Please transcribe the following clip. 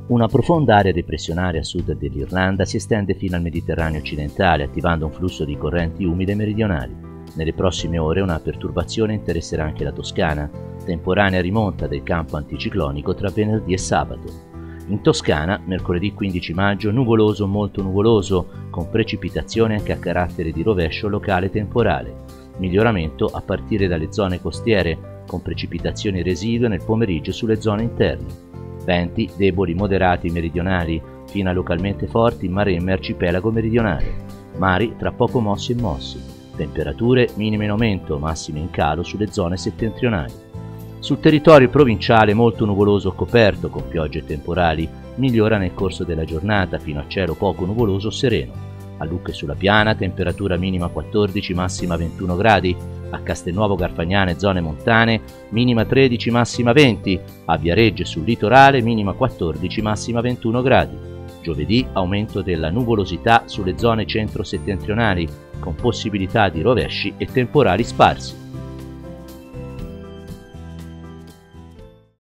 Una profonda area depressionale a sud dell'Irlanda si estende fino al Mediterraneo occidentale, attivando un flusso di correnti umide meridionali. Nelle prossime ore una perturbazione interesserà anche la Toscana, temporanea rimonta del campo anticiclonico tra venerdì e sabato. In Toscana, mercoledì 15 maggio, nuvoloso o molto nuvoloso, con precipitazioni anche a carattere di rovescio locale temporale. Miglioramento a partire dalle zone costiere, con precipitazioni residue nel pomeriggio sulle zone interne. Venti deboli moderati meridionali, fino a localmente forti in mare e arcipelago meridionale. Mari tra poco mossi e mossi. Temperature minime in aumento, massime in calo sulle zone settentrionali. Sul territorio provinciale molto nuvoloso o coperto, con piogge temporali, migliora nel corso della giornata fino a cielo poco nuvoloso o sereno. A Lucca e sulla Piana, temperatura minima 14, massima 21 gradi. A Castelnuovo Garfagnana e zone montane, minima 13, massima 20. A Viareggio e sul litorale, minima 14, massima 21 gradi. Giovedì, aumento della nuvolosità sulle zone centro-settentrionali, con possibilità di rovesci e temporali sparsi.